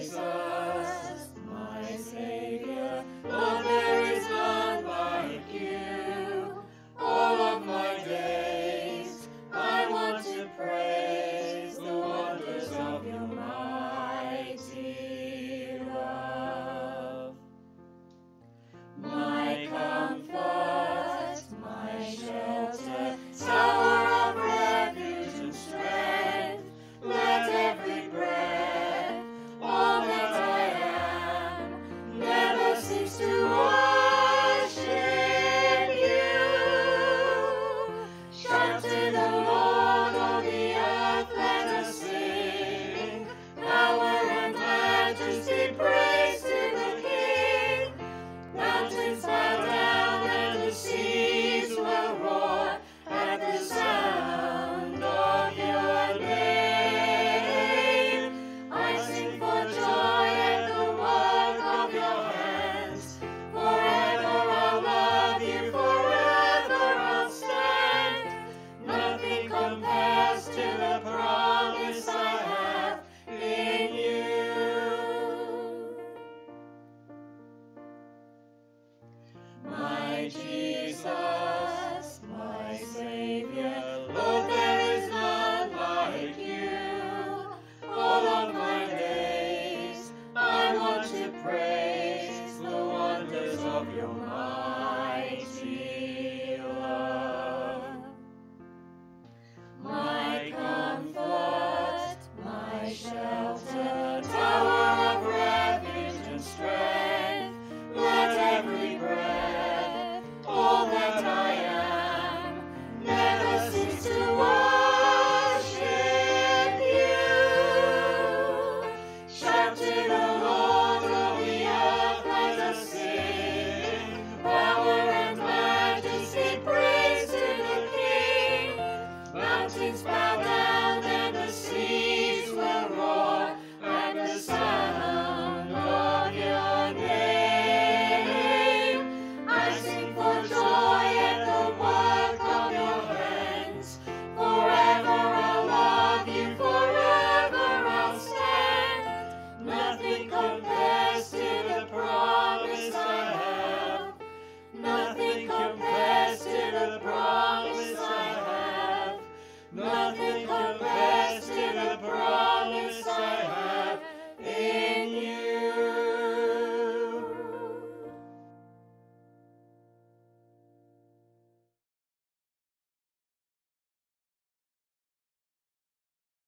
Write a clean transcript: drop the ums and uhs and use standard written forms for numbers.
Jesus, my Savior, Lord, there is none like you. All of my days I want to praise the wonders of your mighty love. My comfort, my shelter, tower of refuge and strength, let every breath, all that I am, never cease to worship you. Shout to the Lord, all the earth, let us sing. Power and majesty, praise to the King. Mountains bow down and the seas will roar at the sound of your name. I sing for joy at the work of your hands. Forever I'll love you, forever I'll stand. Nothing compares to the promise I have in you. My Jesus, my Savior, Lord, there is none like you. All of my days I want to praise the wonders of your might.